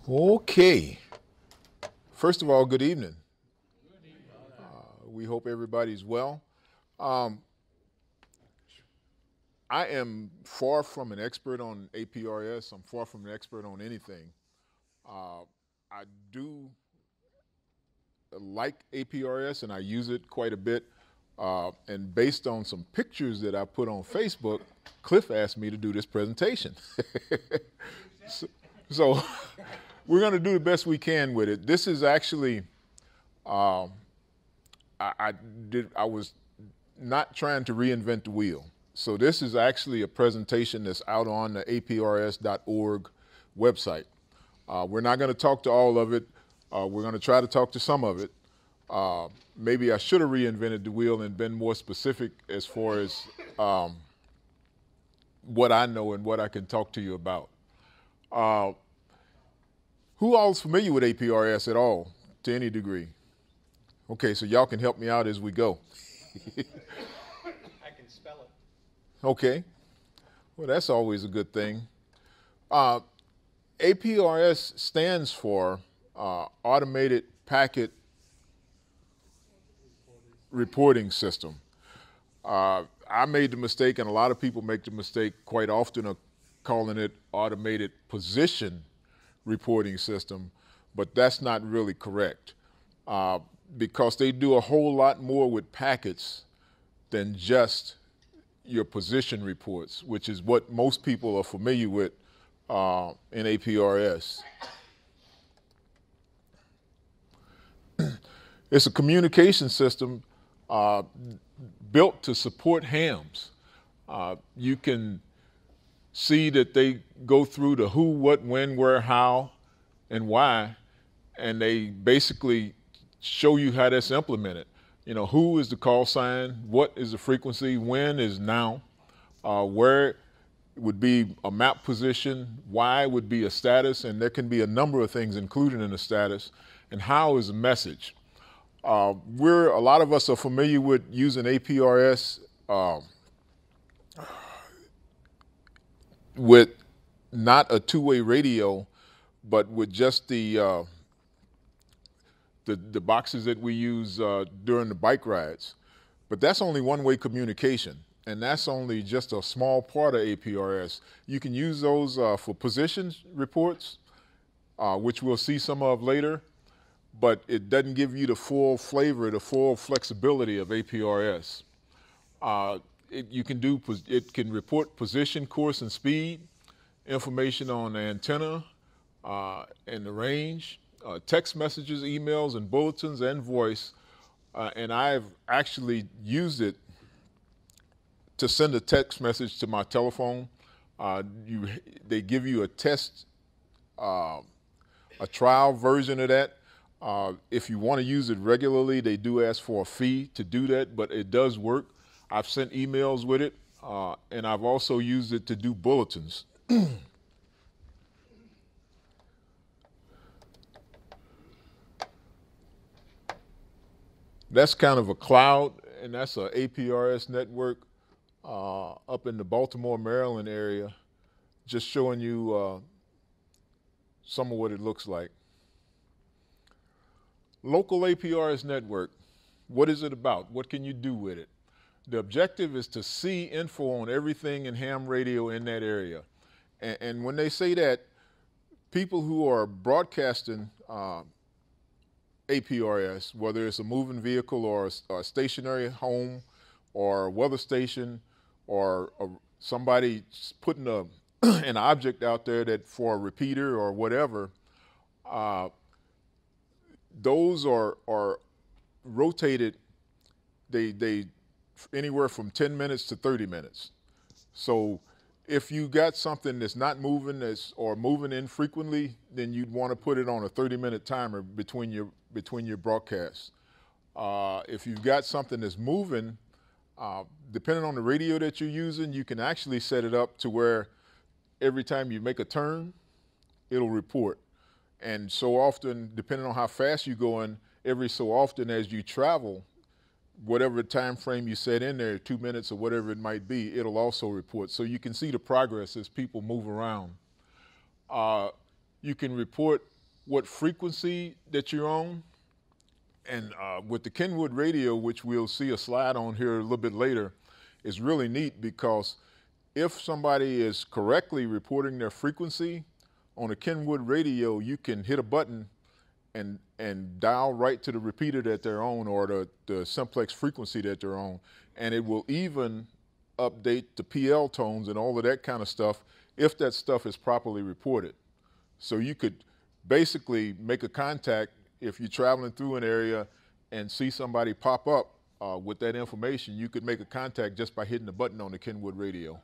Okay. First of all, good evening. We hope everybody's well. Um, I am far from an expert on APRS. I'm far from an expert on anything. I do like APRS and I use it quite a bit. And based on some pictures that I put on Facebook, Cliff asked me to do this presentation. so we're going to do the best we can with it. This is actually, I was not trying to reinvent the wheel. So this is actually a presentation that's out on the APRS.org website. We're not going to talk to all of it. We're going to try to talk to some of it. Maybe I should have reinvented the wheel and been more specific as far as what I know and what I can talk to you about. Who all is familiar with APRS at all, to any degree? Okay, so y'all can help me out as we go. I can spell it. Okay. Well, that's always a good thing. APRS stands for Automated Packet Reporting System. I made the mistake, and a lot of people make the mistake quite often of calling it Automated Position Reporting System, but that's not really correct because they do a whole lot more with packets than just your position reports, which is what most people are familiar with in APRS. It's a communication system built to support hams. You can see that they go through the who, what, when, where, how, and why, and they basically show you how that's implemented. You know, who is the call sign, what is the frequency, when is now, where would be a map position, why would be a status, and there can be a number of things included in the status, and how is a message. A lot of us are familiar with using APRS with not a two-way radio, but with just the boxes that we use during the bike rides. But that's only one-way communication, and that's only just a small part of APRS. You can use those for position reports, which we'll see some of later, but it doesn't give you the full flavor, the full flexibility of APRS. It can report position, course, and speed, information on the antenna and the range, text messages, emails, and bulletins, and voice. And I've actually used it to send a text message to my telephone. They give you a test, a trial version of that. If you want to use it regularly, they do ask for a fee to do that, but it does work. I've sent emails with it, and I've also used it to do bulletins. That's kind of a cloud, and that's an APRS network up in the Baltimore, Maryland area, just showing you some of what it looks like. Local APRS network, what is it about? What can you do with it? The objective is to see info on everything in ham radio in that area. And when they say that, people who are broadcasting APRS, whether it's a moving vehicle or a stationary home or a weather station or somebody putting an object out there that for a repeater or whatever, those are rotated, they anywhere from 10 minutes to 30 minutes. So if you got something that's not moving or moving infrequently, then you'd want to put it on a 30-minute timer between your broadcasts. If you've got something that's moving, depending on the radio that you're using, you can actually set it up to where every time you make a turn, it'll report. And so often, depending on how fast you're going, every so often as you travel, whatever time frame you set in there, 2 minutes or whatever it might be, it'll also report. So you can see the progress as people move around. You can report what frequency that you're on. And with the Kenwood radio, which we'll see a slide on here a little bit later, is really neat because if somebody is correctly reporting their frequency on a Kenwood radio, you can hit a button and dial right to the repeater that they're on, or the simplex frequency that they're on. And it will even update the PL tones and all of that kind of stuff if that stuff is properly reported. So you could basically make a contact if you're traveling through an area and see somebody pop up with that information. You could make a contact just by hitting the button on the Kenwood radio.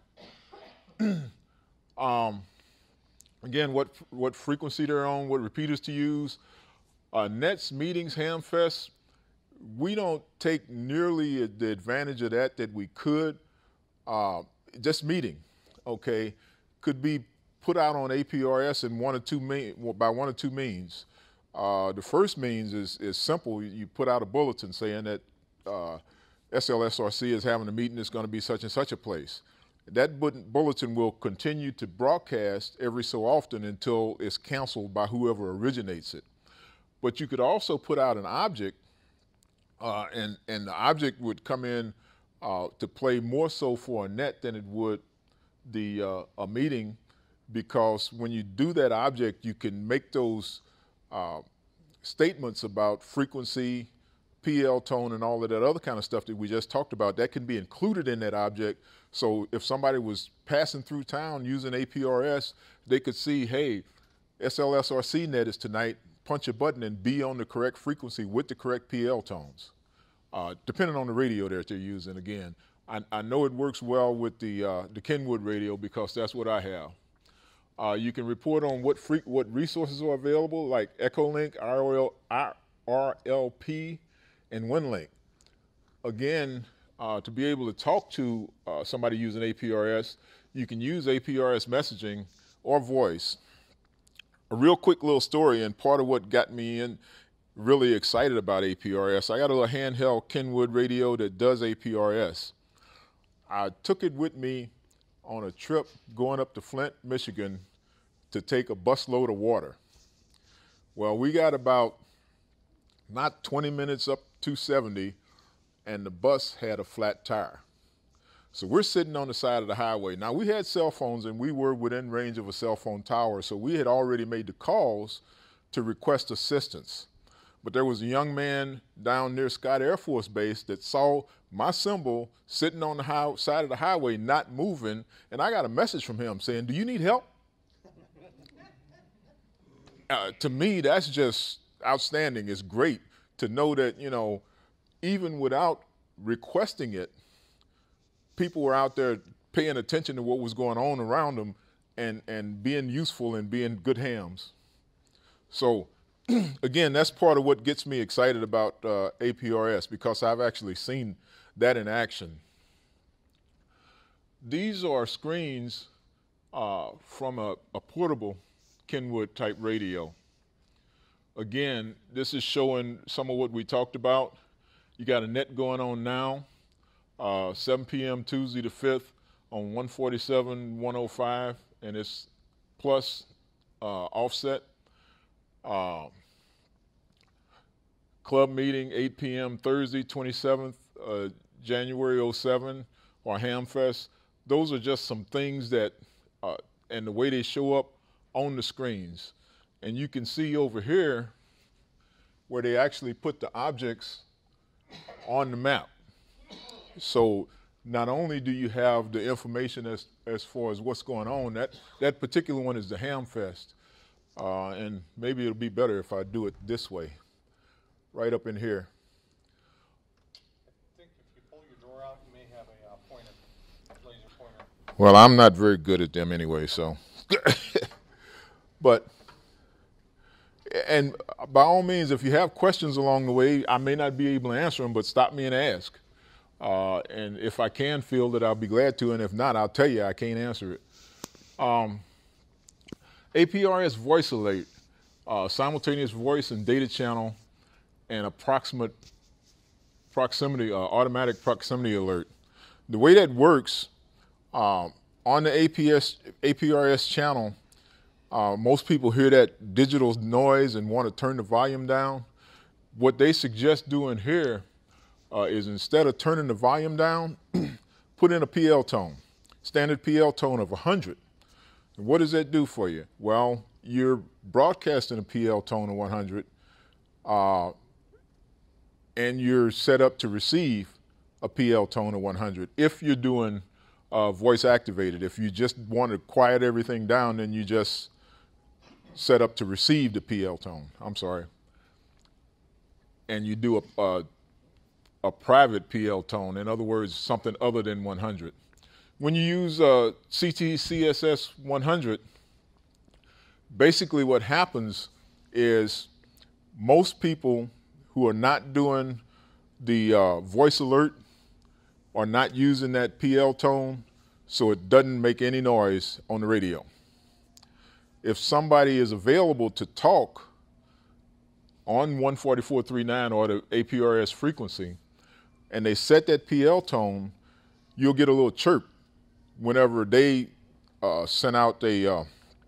Again, what frequency they're on, what repeaters to use. Nets, meetings, Hamfest, we don't take nearly the advantage of that we could. Just meeting, okay, could be put out on APRS in by one or two means. The first means is simple. You put out a bulletin saying that SLSRC is having a meeting that's going to be such and such a place. That bulletin will continue to broadcast every so often until it's canceled by whoever originates it. But you could also put out an object, and the object would come in to play more so for a net than it would a meeting, because when you do that object, you can make those statements about frequency, PL tone, and all of that other kind of stuff that we just talked about. That can be included in that object. So if somebody was passing through town using APRS, they could see, hey, SLSRC net is tonight. Punch a button and be on the correct frequency with the correct PL tones, depending on the radio that they're using. Again, I know it works well with the Kenwood radio because that's what I have. You can report on what resources are available, like Echolink, RLP, and WinLink. Again, to be able to talk to somebody using APRS, you can use APRS messaging or voice. A real quick little story, and part of what got me really excited about APRS, I got a little handheld Kenwood radio that does APRS. I took it with me on a trip going up to Flint, Michigan to take a busload of water. Well, we got about not 20 minutes up 270, and the bus had a flat tire. So we're sitting on the side of the highway. Now, we had cell phones, and we were within range of a cell phone tower, so we had already made the calls to request assistance. But there was a young man down near Scott Air Force Base that saw my symbol sitting on the side of the highway, not moving, and I got a message from him saying, "Do you need help?" To me, that's just outstanding. It's great to know that, even without requesting it, people were out there paying attention to what was going on around them and being useful and being good hams. So, again, that's part of what gets me excited about APRS, because I've actually seen that in action. These are screens from a portable Kenwood type radio. Again, this is showing some of what we talked about. You got a net going on now. 7 p.m. Tuesday the 5th on 147, 105, and it's plus offset. Club meeting 8 p.m. Thursday 27th January 07, or Hamfest. Those are just some things that, and the way they show up on the screens. And you can see over here where they actually put the objects on the map. So not only do you have the information as far as what's going on, that particular one is the Hamfest. And maybe it'll be better if I do it this way, right up in here. I think if you pull your door out, you may have a pointer, laser pointer. Well, I'm not very good at them anyway, so. But, and by all means, if you have questions along the way, I may not be able to answer them, but stop me and ask. And if I can field it, I'll be glad to, and if not, I'll tell you I can't answer it. APRS voice alert, simultaneous voice and data channel, and approximate proximity, automatic proximity alert. The way that works, on the APRS channel, Most people hear that digital noise and want to turn the volume down. What they suggest doing here is instead of turning the volume down, put in a PL tone, standard PL tone of 100. And what does that do for you? Well, you're broadcasting a PL tone of 100, and you're set up to receive a PL tone of 100. If you're doing voice activated, if you just want to quiet everything down, then you just set up to receive the PL tone. I'm sorry. And you do a private PL tone, in other words, something other than 100. When you use CTCSS 100, basically what happens is most people who are not doing the voice alert are not using that PL tone, so it doesn't make any noise on the radio. If somebody is available to talk on 144.39 or the APRS frequency, and they set that PL tone, you'll get a little chirp whenever they send out the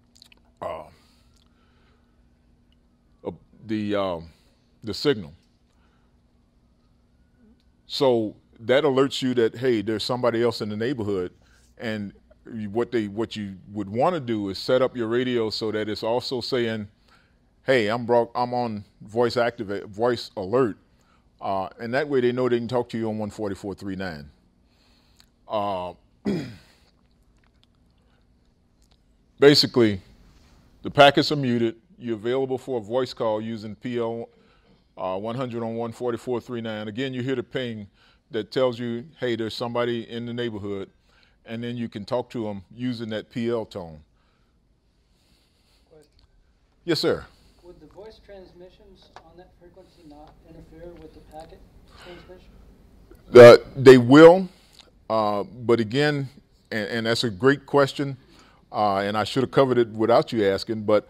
signal. So that alerts you that, hey, there's somebody else in the neighborhood, and what you would want to do is set up your radio so that it's also saying, hey, I'm on voice alert, and that way they know they can talk to you on 144.39. Basically, the packets are muted. You're available for a voice call using PL 100 on 144.39. Again, you hear the ping that tells you, hey, there's somebody in the neighborhood, and then you can talk to them using that PL tone. Yes, sir. Would the voice transmissions on that frequency not interfere with the packet transmission? They will, but again, and that's a great question, and I should have covered it without you asking, but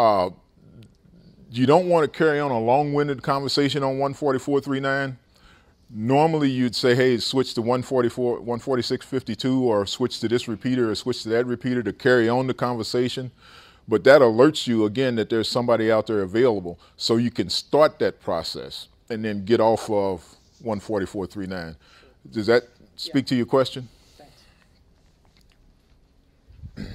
you don't want to carry on a long-winded conversation on 144.39. Normally you'd say, hey, switch to 146.52 or switch to this repeater or switch to that repeater to carry on the conversation. But that alerts you, again, that there's somebody out there available. So you can start that process and then get off of 144.39. Does that speak to your question? Thanks.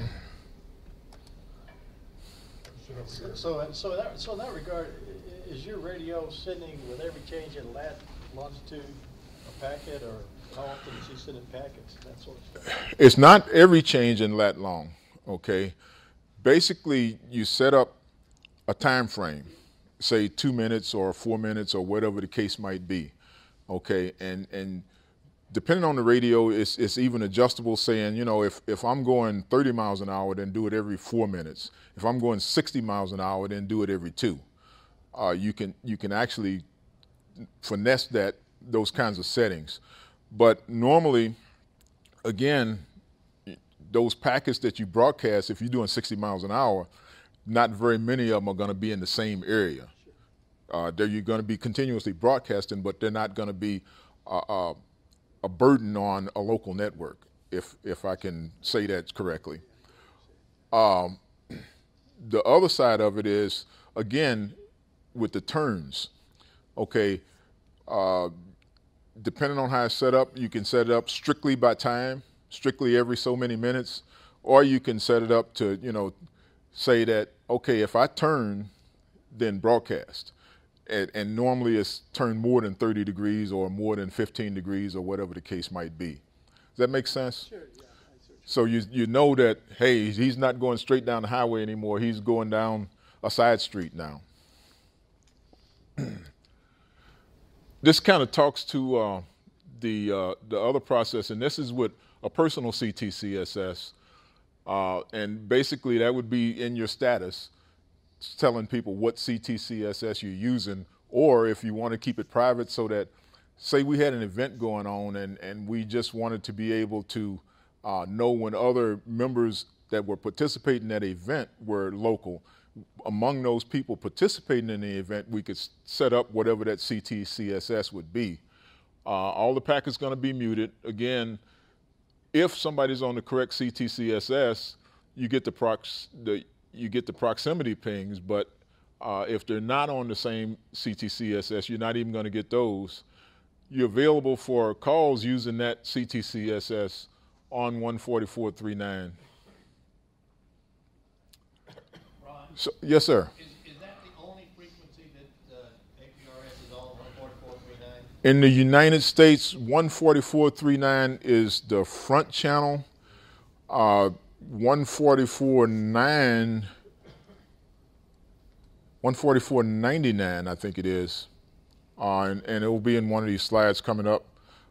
So in that regard, is your radio sending with every change in longitude a packet, or how often is he sending packets, that sort of stuff? It's not every change in lat long, okay? Basically, you set up a time frame, say 2 minutes or 4 minutes or whatever the case might be, okay? And depending on the radio, it's even adjustable, saying, you know, if I'm going 30 miles an hour, then do it every 4 minutes. If I'm going 60 miles an hour, then do it every 2. You can actually finesse those kinds of settings. But normally, again, those packets that you broadcast, if you're doing 60 miles an hour, not very many of them are going to be in the same area. You're going to be continuously broadcasting, but they're not going to be a burden on a local network, if I can say that correctly. The other side of it is, again, with the turns, okay, depending on how it's set up, you can set it up strictly by time, strictly every so many minutes, or you can set it up to, you know, say that, okay, if I turn, then broadcast. And normally it's turned more than 30 degrees or more than 15 degrees or whatever the case might be. Does that make sense? Sure, yeah. So you know that, hey, he's not going straight down the highway anymore. He's going down a side street now. This kind of talks to the other process, and this is with a personal CTCSS. And basically that would be in your status, telling people what CTCSS you're using, or if you want to keep it private so that, say we had an event going on and we just wanted to be able to know when other members that were participating in that event were local. Among those people participating in the event, we could set up whatever that CTCSS would be. All the packets going to be muted. Again, if somebody's on the correct CTCSS, you get the you get the proximity pings, but if they're not on the same CTCSS, you're not even going to get those. You're available for calls using that CTCSS on 144.39. Ron? So, yes, sir. Is that the only frequency that APRS is on 144.39? In the United States, 144.39 is the front channel. 144.99, I think it is, and it will be in one of these slides coming up,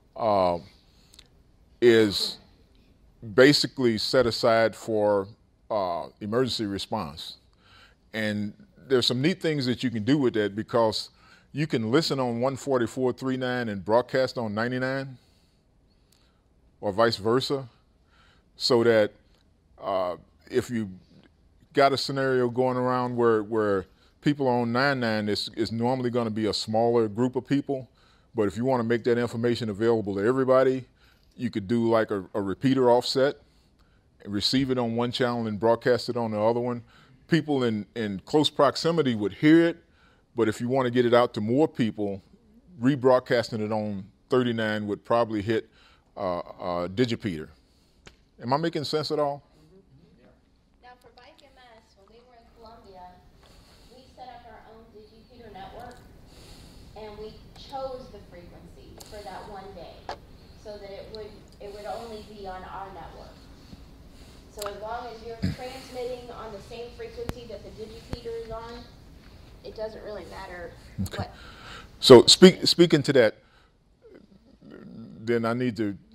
is basically set aside for emergency response. And there's some neat things that you can do with that, because you can listen on 144.39 and broadcast on 99, or vice versa, so that if you got a scenario going around where people on 99 is normally going to be a smaller group of people, but if you want to make that information available to everybody, you could do like a repeater offset, and receive it on one channel and broadcast it on the other one. People in close proximity would hear it, but if you want to get it out to more people, rebroadcasting it on 39 would probably hit digipeater. Am I making sense at all? Now for Bike MS, when we were in Columbia, we set up our own digipeater network, and we chose the frequency for that one day, so that it would only be on our network. So as long as you're transmitting on the same frequency that the digipeater is on, it doesn't really matter what. So speaking to that, then I need to,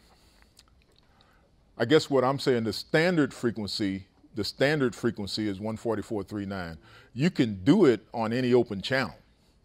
I guess what I'm saying, the standard frequency is 144.39. You can do it on any open channel.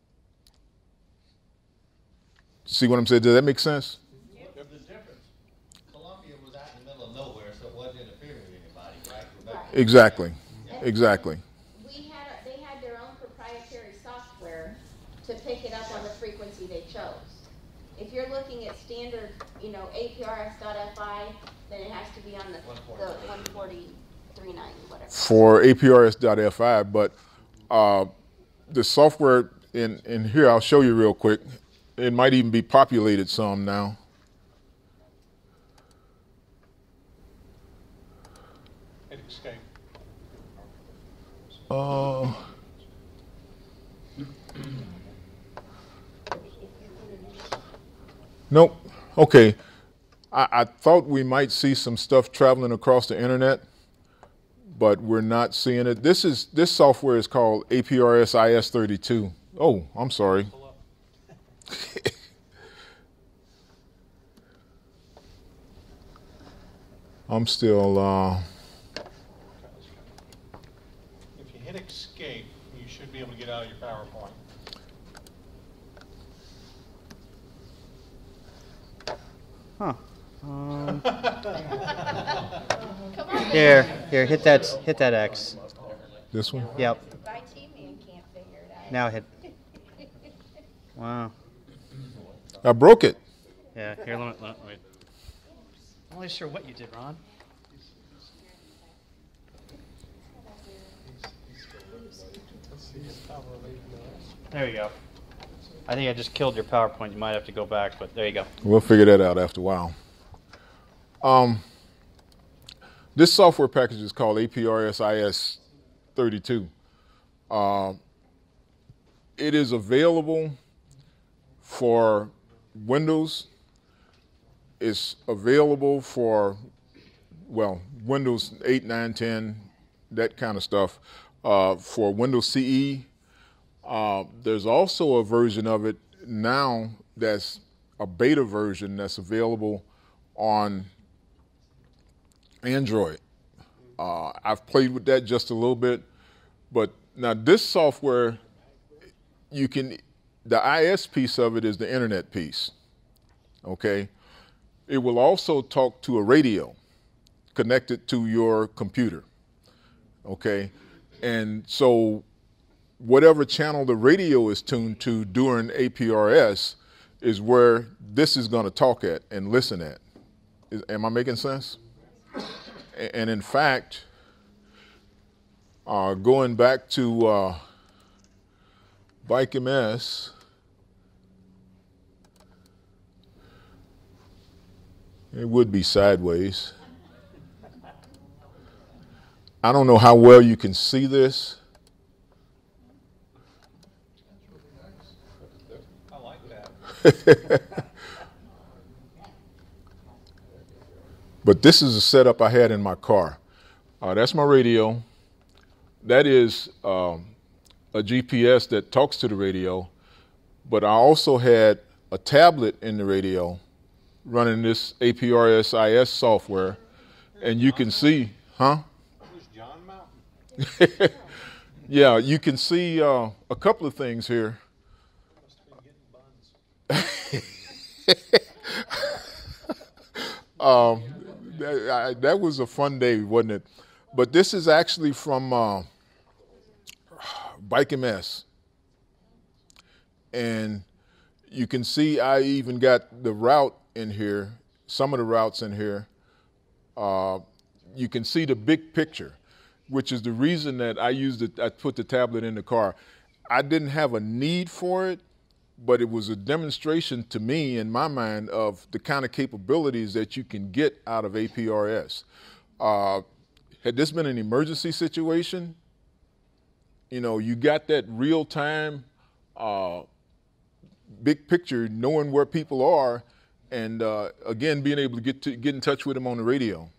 See what I'm saying? Does that make sense? Yep. The difference, Columbia was out in the middle of nowhere, so it wasn't interfering with anybody, right? Exactly. Exactly. They had their own proprietary software to pick it up on the frequency they chose. If you're looking at standard, APRS.FI, then it has to be on the 140.39, whatever. For APRS.FI, but the software in here, I'll show you real quick. It might even be populated some now. Hit escape. Nope. Okay. I thought we might see some stuff traveling across the internet, but we're not seeing it. This software is called APRS IS32. Oh, I'm sorry. I'm still. If you hit escape, you should be able to get out of your PowerPoint. Huh. Come on, Here, hit that X. This one? Yep. my teammate can't figure it out. Now hit. Wow. I broke it. Yeah. Here, let me wait. I'm not really sure what you did, Ron. There you go. I think I just killed your PowerPoint. You might have to go back, but there you go. We'll figure that out after a while. This software package is called APRS IS32. It is available for Windows. It's available for, Windows 8, 9, 10, that kind of stuff, for Windows CE. There's also a version of it now that's a beta version that's available on Android. I've played with that just a little bit, but now this software, the IS piece of it is the internet piece, okay? It will also talk to a radio connected to your computer, okay? And so whatever channel the radio is tuned to during APRS is where this is going to talk at and listen at. Am I making sense? And in fact, Going back to Bike MS, it would be sideways. I don't know how well you can see this. I like that. But this is a setup I had in my car. That's my radio. That is a GPS that talks to the radio. But I also had a tablet in the radio running this APRS IS software. And you can see, huh? Who's John Mountain? Yeah, you can see a couple of things here. Must have been getting buns. That was a fun day, wasn't it? But this is actually from Bike MS. And you can see I even got the route in here, some of the routes in here. You can see the big picture, which is the reason that I put the tablet in the car. I didn't have a need for it, but it was a demonstration to me, in my mind, of the kind of capabilities that you can get out of APRS. Had this been an emergency situation, you know, you got that real time, big picture, knowing where people are, and again, being able to get in touch with them on the radio.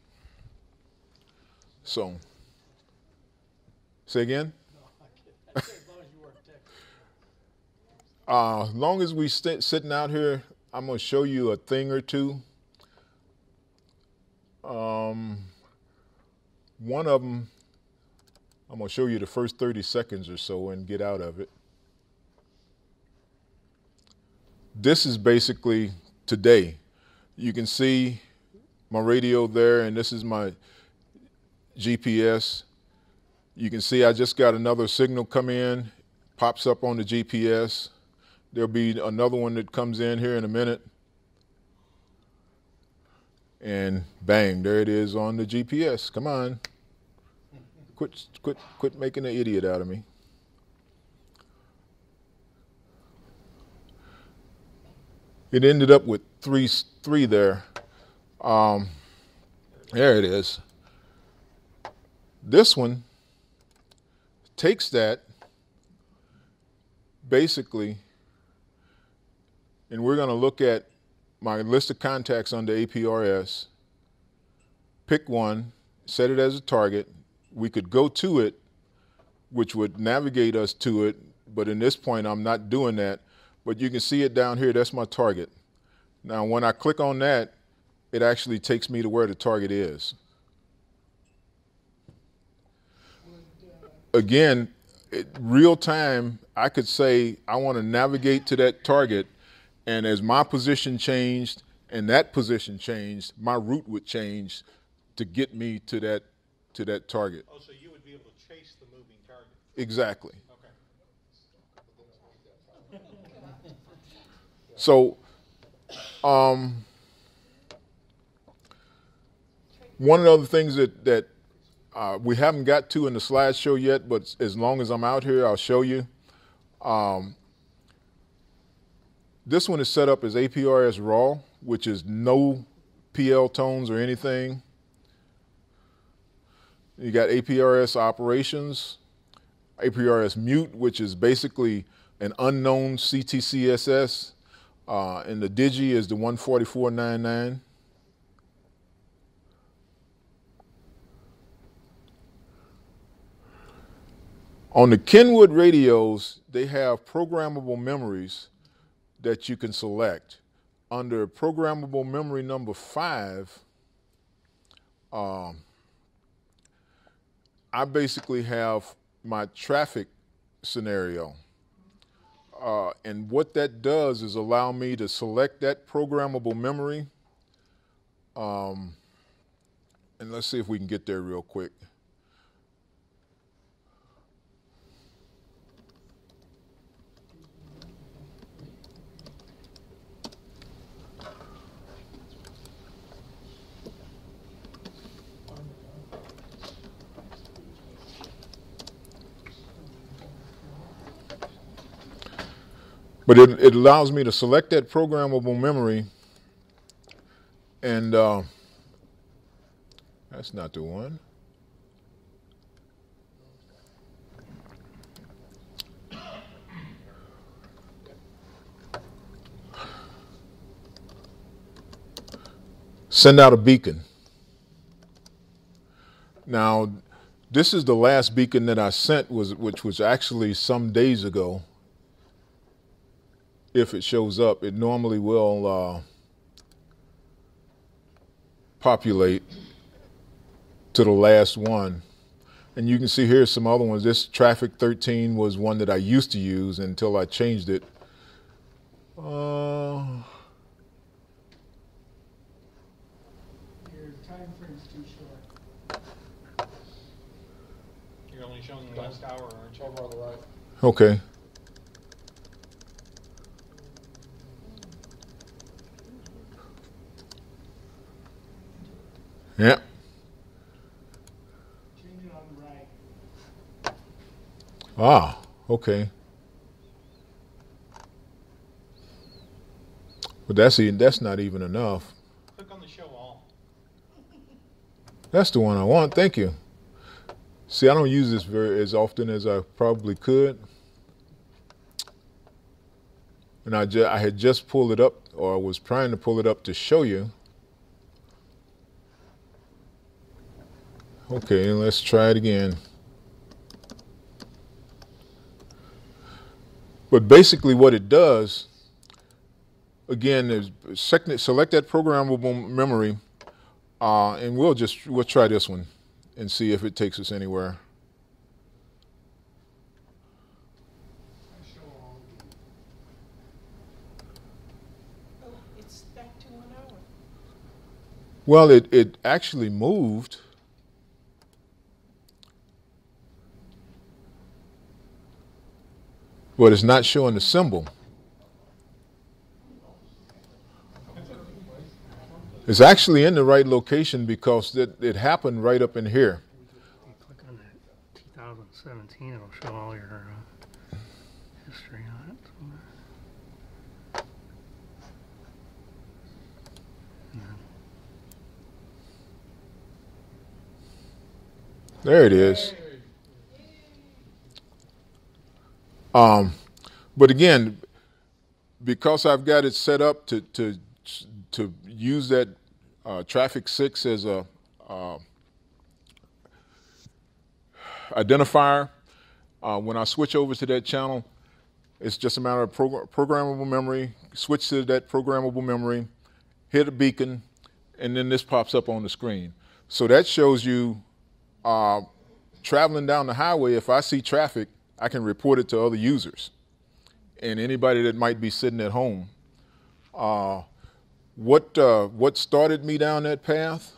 So, say again? No, I can't. As long as you weren't texting. As long as we sitting out here, I'm going to show you a thing or two. One of them, I'm going to show you the first 30 seconds or so and get out of it. This is basically today. You can see my radio there, and this is my GPS. You can see I just got another signal come in, pops up on the GPS. There'll be another one that comes in here in a minute. And bang, there it is on the GPS. Come on. Quit making an idiot out of me. It ended up with three there. There it is. This one takes that basically, and we're going to look at my list of contacts under APRS, pick one, set it as a target. We could go to it, which would navigate us to it, but in this point I'm not doing that. But you can see it down here, that's my target. Now when I click on that, it actually takes me to where the target is. Again, real time, I could say I want to navigate to that target, and as my position changed and that position changed, my route would change to get me to that target. Oh, so you would be able to chase the moving target? Exactly. Okay. So, one of the other things that we haven't got to in the slideshow yet, but as long as I'm out here, I'll show you. This one is set up as APRS RAW, which is no PL tones or anything. You got APRS operations, APRS mute, which is basically an unknown CTCSS, and the digi is the 14499. On the Kenwood radios, they have programmable memories that you can select. Under programmable memory number 5, I basically have my traffic scenario. And what that does is allow me to select that programmable memory. And let's see if we can get there real quick. But it allows me to select that programmable memory, and that's not the one. Send out a beacon. Now, this is the last beacon that I sent, which was actually some days ago. If it shows up, it normally will populate to the last one. And you can see here some other ones. This traffic 13 was one that I used to use until I changed it. Your time frame's too short. You're only showing the last hour, aren't you? Over on the right. Okay. Yeah. Change it on the right. Ah, okay. But that's not even enough. Click on the show all. That's the one I want. Thank you. See, I don't use this as often as I probably could. And I had just pulled it up, or was trying to pull it up to show you. Okay, let's try it again. But basically what it does, again, is select that programmable memory, and we'll try this one and see if it takes us anywhere. Oh, it's back to 1 hour. Well, it actually moved. But it's not showing the symbol. It's actually in the right location because it happened right up in here. You click on that 2017, it'll show all your history on it. There it is. But again, because I've got it set up to use that traffic 6 as a identifier, when I switch over to that channel, it's just a matter of programmable memory, switch to that programmable memory, hit a beacon, and then this pops up on the screen. So that shows you traveling down the highway, if I see traffic, I can report it to other users and anybody that might be sitting at home. What started me down that path?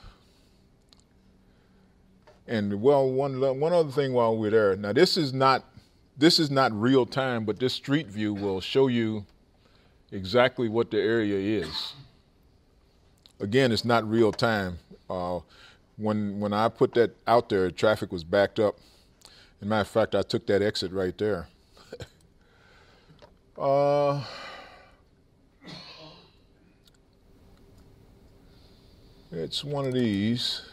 And well, one other thing while we're there. Now this is not real time, but this street view will show you exactly what the area is. Again, it's not real time. When I put that out there, traffic was backed up. As a matter of fact, I took that exit right there. It's one of these.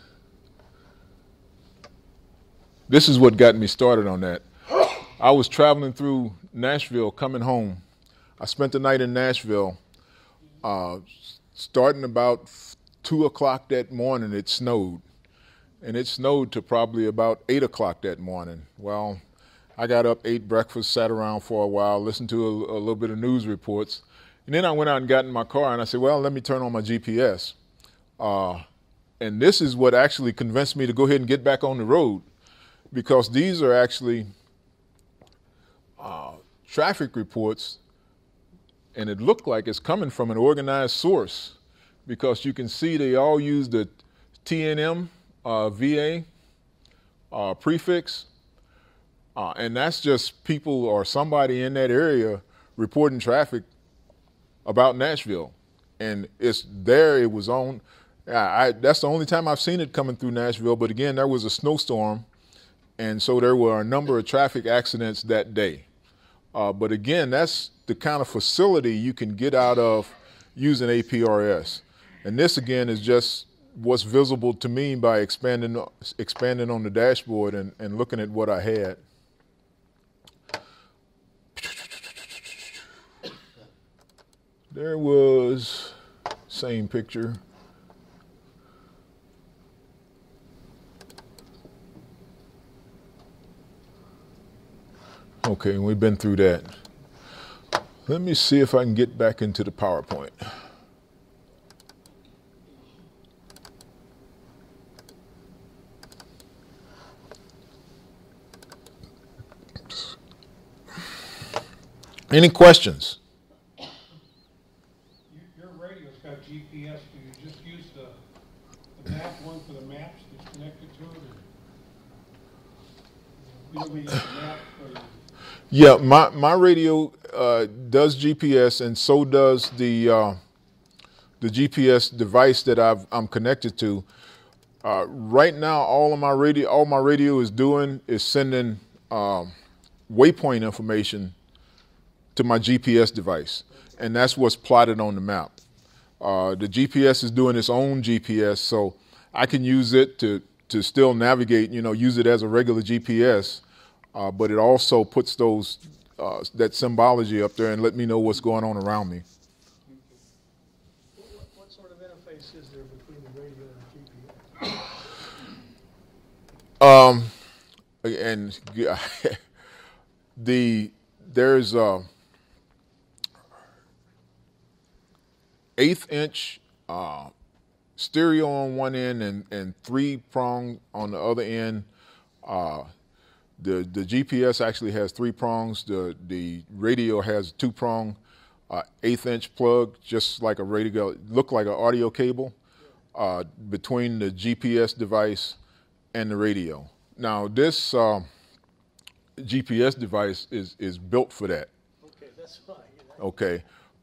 This is what got me started on that. I was traveling through Nashville, coming home. I spent the night in Nashville. Starting about 2 o'clock that morning, it snowed. And it snowed to probably about 8 o'clock that morning. Well, I got up, ate breakfast, sat around for a while, listened to a little bit of news reports. And then I went out and got in my car and I said, well, let me turn on my GPS. And this is what actually convinced me to go ahead and get back on the road, because these are actually traffic reports, and it looked like it's coming from an organized source, because you can see they all use the TNM VA prefix, and that's just people or somebody in that area reporting traffic about Nashville. And it's there, it was on. That's the only time I've seen it coming through Nashville, but again, there was a snowstorm, and so there were a number of traffic accidents that day. But again, that's the kind of facility you can get out of using APRS. And this again is just what's visible to me by expanding on the dashboard and looking at what I had. There was same picture. Okay, we've been through that. Let me see if I can get back into the PowerPoint. Any questions? Your radio's got GPS. Do you just use the map one for the maps that's connected to it? Or you don't use the map for your... Yeah, my radio does GPS, and so does the GPS device that I'm connected to. Right now, all my radio is doing is sending waypoint information to my GPS device, and that's what's plotted on the map. The GPS is doing its own GPS, so I can use it to still navigate, use it as a regular GPS, but it also puts that symbology up there and let me know what's going on around me. What sort of interface is there between the radio and GPS? There's 1/8-inch stereo on one end and 3-prong on the other end. The GPS actually has 3 prongs. The radio has 2-prong 1/8-inch plug, just like a radio, look like an audio cable between the GPS device and the radio. Now this GPS device is built for that. Okay, that's fine. Okay.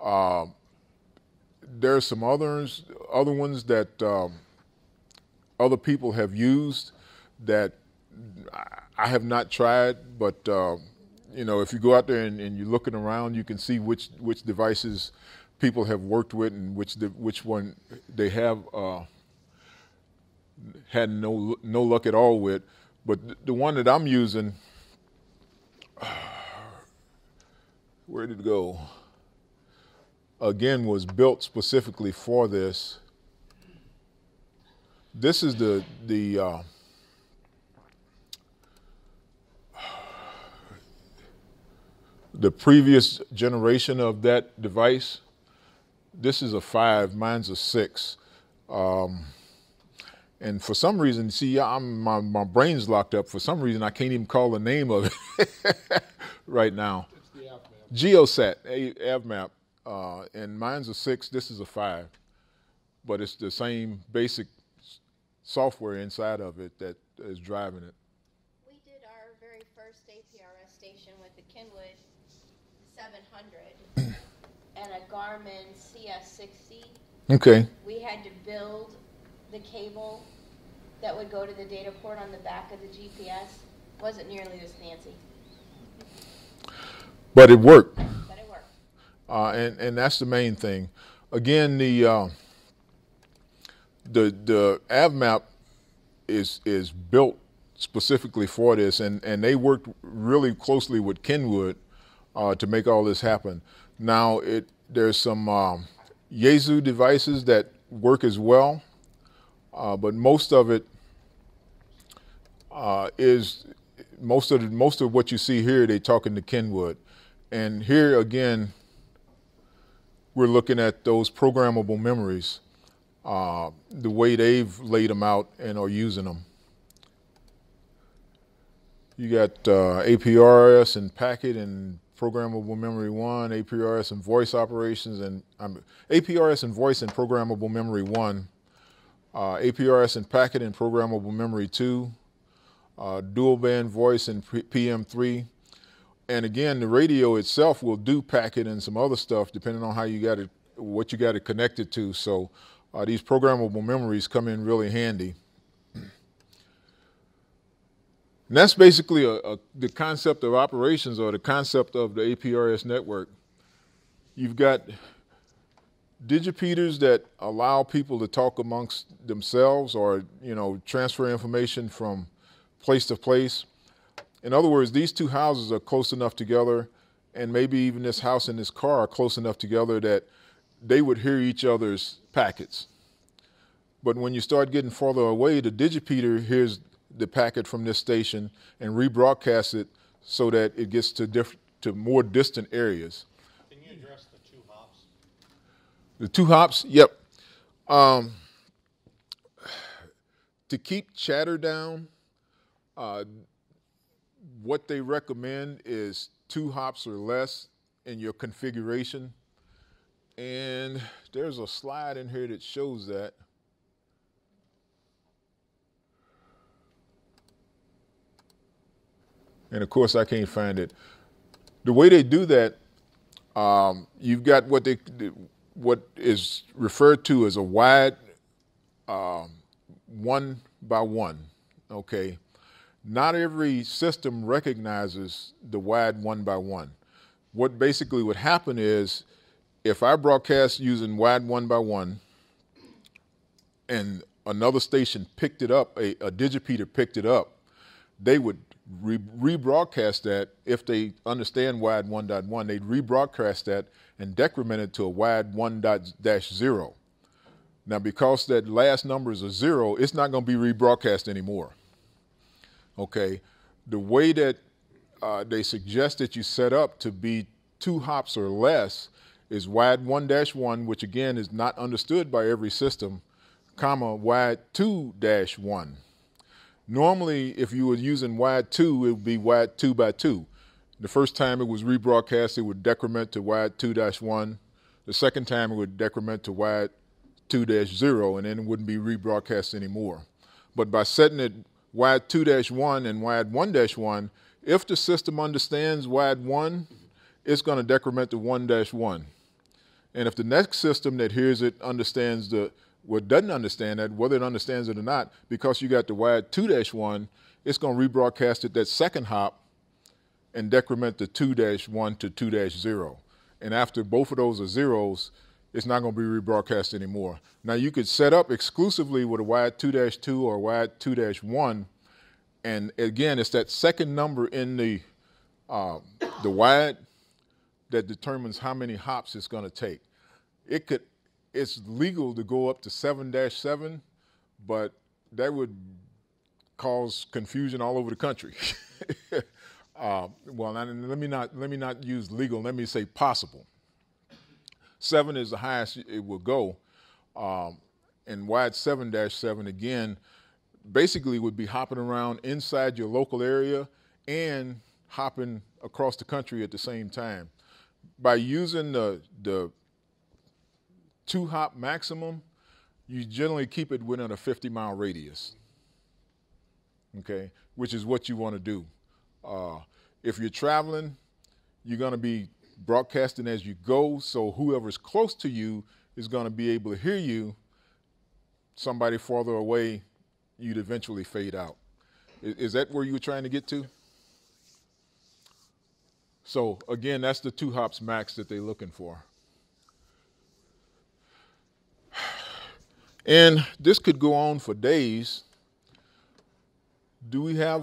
There's some other ones that other people have used that I have not tried, but if you go out there and you're looking around, you can see which devices people have worked with and which one they have had no luck at all with. But the one that I'm using, where did it go? Again, was built specifically for this. This is the previous generation of that device. This is a 5, mine's a 6. And for some reason, see, my brain's locked up. For some reason, I can't even call the name of it right now. It's the app map. GeoSat, AvMap. And mine's a 6, this is a 5. But it's the same basic software inside of it that is driving it. We did our very first APRS station with the Kenwood 700 and a Garmin CS60. Okay. We had to build the cable that would go to the data port on the back of the GPS. Wasn't nearly this fancy, But it worked. but it worked. And that's the main thing. Again, the AvMap is built specifically for this, and they worked really closely with Kenwood to make all this happen. Now there's some Yaesu devices that work as well, but most of it is most of what you see here. They're talking to Kenwood, and here again, we're looking at those programmable memories, the way they've laid them out and are using them. You got APRS and packet and programmable memory 1, APRS and voice operations, and APRS and voice and programmable memory 1, APRS and packet and programmable memory 2, dual band voice and PM3. And again, the radio itself will do packet and some other stuff depending on how you got it, what you got it connected to. So these programmable memories come in really handy. And that's basically the concept of operations, or the concept of the APRS network. You've got digipeaters that allow people to talk amongst themselves, or transfer information from place to place. In other words, these two houses are close enough together, and maybe even this house and this car are close enough together that they would hear each other's packets. But when you start getting farther away, the digipeater hears the packet from this station and rebroadcasts it so that it gets to more distant areas. Can you address the two hops? The two hops, yep. To keep chatter down, what they recommend is 2 hops or less in your configuration. And there's a slide in here that shows that. And of course, I can't find it. The way they do that, you've got what is referred to as a wide 1 by 1. Okay, not every system recognizes the wide 1 by 1. What basically would happen is, if I broadcast using wide 1 by 1, and another station picked it up, a digipeater picked it up, they would rebroadcast that. If they understand wide 1.1, they'd rebroadcast that and decrement it to a wide 1.0. Now, because that last number is a 0, it's not going to be rebroadcast anymore. Okay, the way that they suggest that you set up to be 2 hops or less is wide 1-1, which again is not understood by every system, comma, wide 2-1. Normally, if you were using wide 2, it would be wide 2 by 2. The first time it was rebroadcast, it would decrement to wide 2-1. The second time it would decrement to wide 2-0, and then it wouldn't be rebroadcast anymore. But by setting it wide 2-1 and wide 1-1, if the system understands wide 1, it's going to decrement to 1-1. And if the next system that hears it understands doesn't understand that, whether it understands it or not, because you got the wide 2-1, it's going to rebroadcast it that second hop and decrement the 2-1 to 2-0. And after both of those are zeros, it's not going to be rebroadcast anymore. Now, you could set up exclusively with a wide 2-2 or wide 2-1, and again, it's that second number in the wide that determines how many hops it's going to take. It's legal to go up to 7-7, but that would cause confusion all over the country. Well, let me not use legal. Let me say possible. 7 is the highest it will go, and wide 7-7 again basically would be hopping around inside your local area and hopping across the country at the same time. By using the 2 hop maximum, you generally keep it within a 50-mile radius, okay, which is what you want to do. If you're traveling, you're going to be broadcasting as you go, so whoever's close to you is going to be able to hear you. Somebody farther away, you'd eventually fade out. Is that where you were trying to get to? So again, that's the 2 hops max that they're looking for. And this could go on for days. Do we have?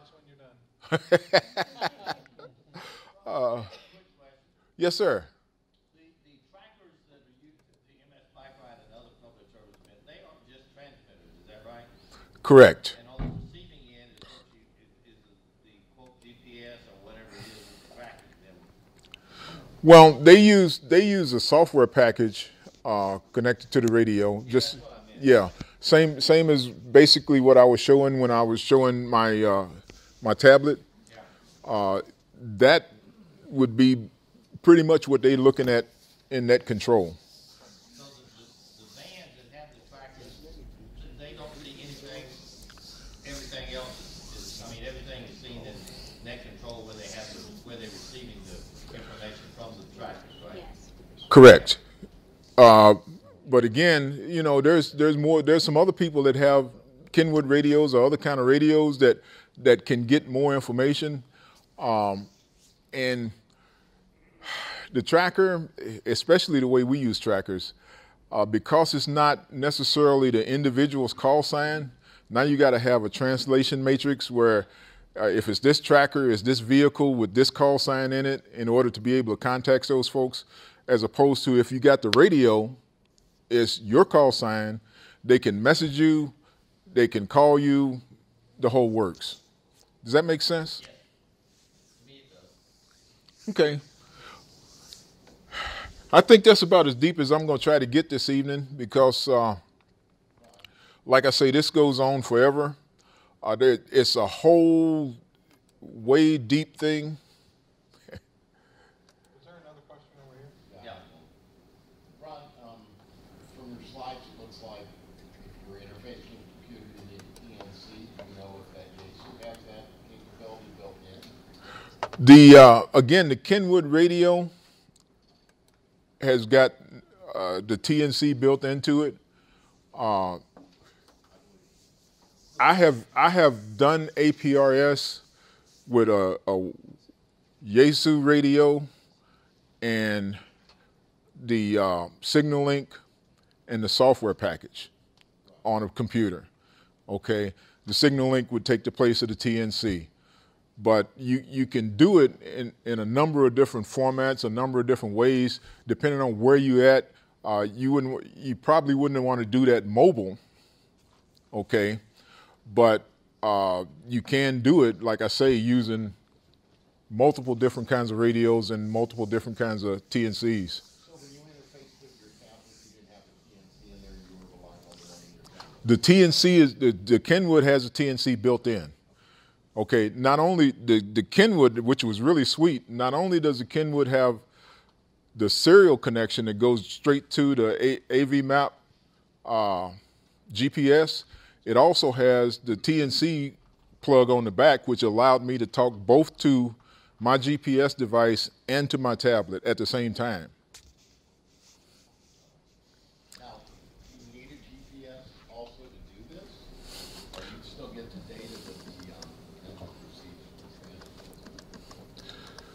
Yes, sir. The trackers that are used at the MS Pipeline and other public servicemen, they aren't just transmitters, is that right? Correct. And on the receiving end is the quote GPS or whatever it is that's tracking them. Well, they use a software package connected to the radio. Just yeah, same as basically what I was showing when I was showing my my tablet. That would be pretty much what they're looking at in that control. So the bands that have the trackers, they don't see anything. Everything else is, everything is seen in net control where they're receiving the information from the trackers, right? Yes. Correct. But again, there's some other people that have Kenwood radios or other kind of radios that that can get more information. And the tracker, especially the way we use trackers, because it's not necessarily the individual's call sign, now you got to have a translation matrix where if it's this tracker, it's this vehicle with this call sign in it in order to be able to contact those folks, as opposed to if you got the radio, it's your call sign, they can message you, they can call you, the whole works. Does that make sense? Yes. To me it does. Okay. I think that's about as deep as I'm going to try to get this evening because, like I say, this goes on forever. It's a whole way deep thing. Is there another question over here? Yeah. Ron, from your slides, it looks like if you're interfacing a computer, you need a PNC. You know if that JSON has that capability built in? Again, the Kenwood radio has got the TNC built into it. I have done APRS with a Yaesu radio and the Signal Link and the software package on a computer. Okay, the Signal Link would take the place of the TNC, but you can do it in a number of different formats, a number of different ways, depending on where you at. You probably wouldn't want to do that mobile. Okay. But you can do it, like I say, using multiple different kinds of radios and multiple different kinds of TNCs. So when you interface with your tablet, you didn't have the PNC in there, you were relying on running your tablet? The TNC is the Kenwood has a TNC built in. Okay, not only the Kenwood, which was really sweet, not only does the Kenwood have the serial connection that goes straight to the AV map GPS, it also has the TNC plug on the back, which allowed me to talk both to my GPS device and to my tablet at the same time. Now, do you need a GPS also to do this? Or you still get the data that the network receives?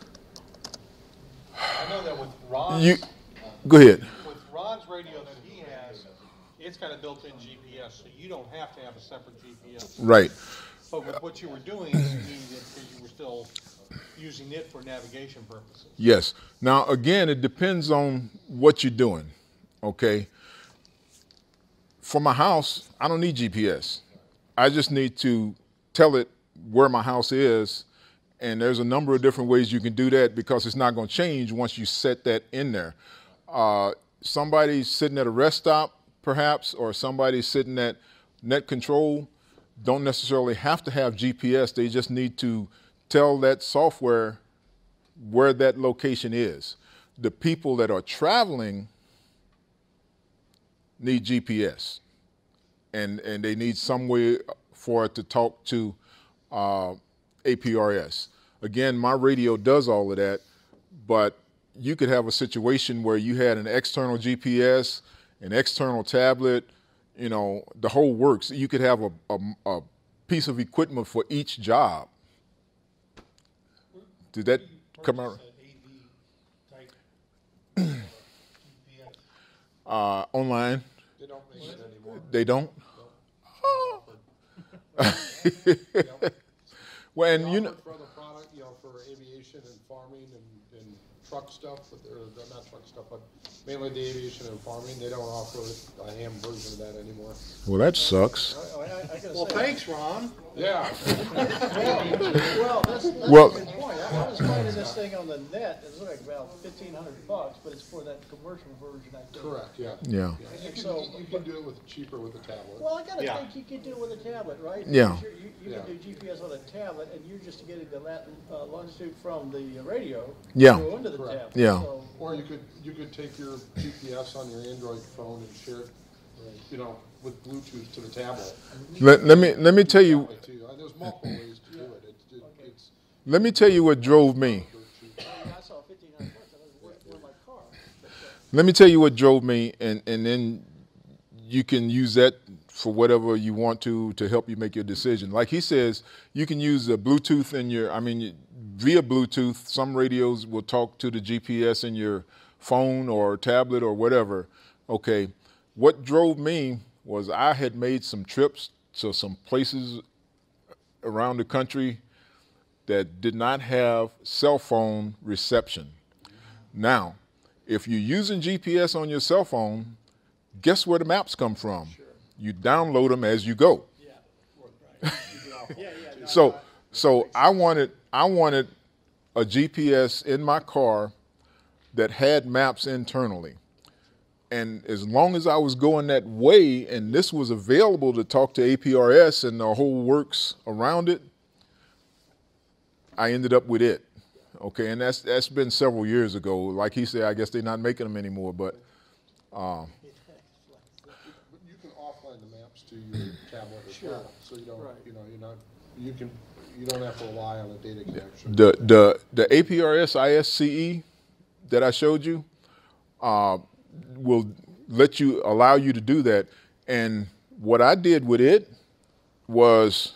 I know that with Ron's, Go ahead. with Ron's radio that he has, it's got a built-in GPS, so you don't have to have a separate GPS. Right. But with what you were doing, you needed it because you were still using it for navigation purposes. Yes. Now, again, it depends on what you're doing. Okay. For my house, I don't need GPS. I just need to tell it where my house is. And there's a number of different ways you can do that because it's not going to change once you set that in there. Somebody's sitting at a rest stop, perhaps, or somebody sitting at net control don't necessarily have to have GPS. They just need to tell that software where that location is. The people that are traveling need GPS, and they need some way for it to talk to APRS. Again, my radio does all of that, but you could have a situation where you had an external GPS, an external tablet, you know, the whole works. You could have a piece of equipment for each job. Did that come out? Online. They don't make it anymore. They don't? Well, and you know, For other product, you know, for aviation and farming and truck stuff, but they're not truck stuff, but mainly the aviation and farming, they don't offer a ham version of that anymore. well, that sucks. Well, thanks, Ron. Yeah. Well, that's Well- a good point. I was finding this thing on the net, it's like about $1,500, but it's for that commercial version, I think. Correct, yeah. Yeah. You can do it cheaper with a tablet. Well, I gotta Yeah. think you could do it with a tablet, right? Yeah. Because you can do GPS on a tablet, and you're just getting the longitude from the radio. Yeah. Go into the Correct. tablet. Yeah. So, Or you could take your GPS on your Android phone and share it, you know, with Bluetooth to the tablet. Let me tell you That way, too. There's multiple ways to do it. It's let me tell you what drove me. I saw $1,500, and I was with my car. Let me tell you what drove me, and then you can use that for whatever you want to help you make your decision. Like he says, you can use the Bluetooth in your, via Bluetooth, some radios will talk to the GPS in your phone or tablet or whatever. Okay, what drove me was I had made some trips to some places around the country that did not have cell phone reception. Now, if you're using GPS on your cell phone, guess where the maps come from? Sure. You download them as you go. Yeah, right. So I wanted a GPS in my car that had maps internally. And as long as I was going that way and this was available to talk to APRS and the whole works around it, I ended up with it. Okay, and that's been several years ago. Like he said, I guess they're not making them anymore, but you can offline the maps to your tablet as well, so you don't, you don't have to rely on a data connection. The APRS ISCE that I showed you will allow you to do that. And what I did with it was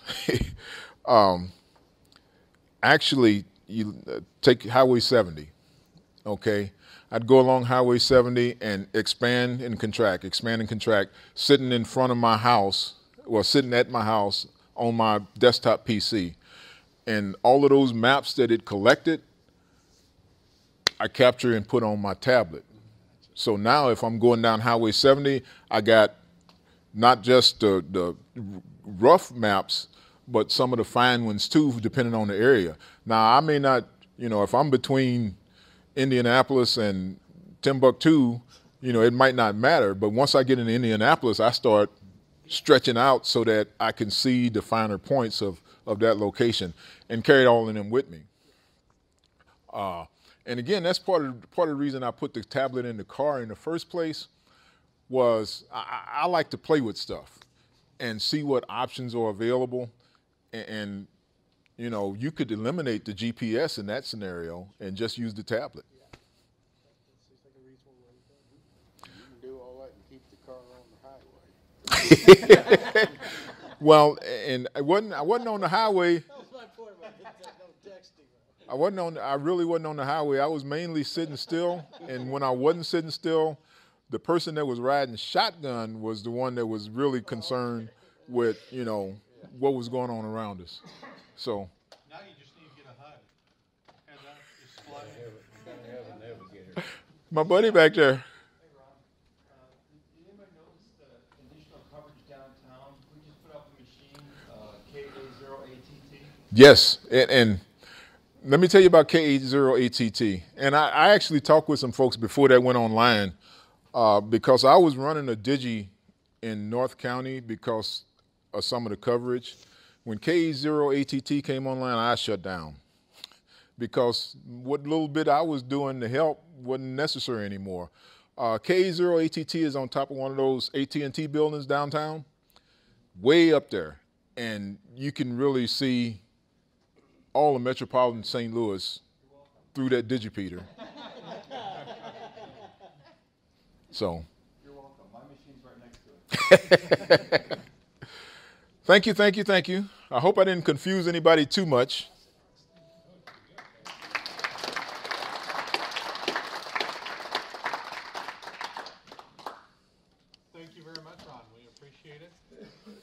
actually you take Highway 70, okay? I'd go along Highway 70 and expand and contract, sitting in front of my house, sitting at my house on my desktop PC. And all of those maps that it collected, I capture and put on my tablet. So now if I'm going down Highway 70, I got not just the rough maps, but some of the fine ones too, depending on the area. Now, I may not, if I'm between Indianapolis and Timbuktu, it might not matter. But once I get into Indianapolis, I start stretching out so that I can see the finer points of that location and carry all of them with me. And again, that's part of the reason I put the tablet in the car in the first place was I like to play with stuff and see what options are available. And you could eliminate the GPS in that scenario and just use the tablet. You can do all that and keep the car on the highway. Well, and I wasn't on the highway. That was my point about no texting. I really wasn't on the highway. I was mainly sitting still. And when I wasn't sitting still, the person that was riding shotgun was the one that was really concerned with, what was going on around us. So Now you just need to get a HUD. And that just slide. my buddy back there. Hey Ron, did anybody notice the additional coverage downtown? We just put up a machine, KA0ATT. Yes, and let me tell you about KA0ATT. And I actually talked with some folks before that went online because I was running a Digi in North County because of some of the coverage. When KA0ATT came online, I shut down because what little bit I was doing to help wasn't necessary anymore. KA0ATT is on top of one of those AT&T buildings downtown, way up there, and you can really see all of metropolitan St. Louis through that digipeater. So. You're welcome. My machine's right next to it. Thank you. I hope I didn't confuse anybody too much. Thank you very much, Ron. We appreciate it.